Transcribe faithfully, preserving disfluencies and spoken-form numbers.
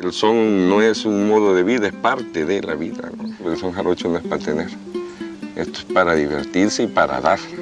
El son no es un modo de vida, es parte de la vida, ¿no? El son jarocho no es para tener, esto es para divertirse y para dar.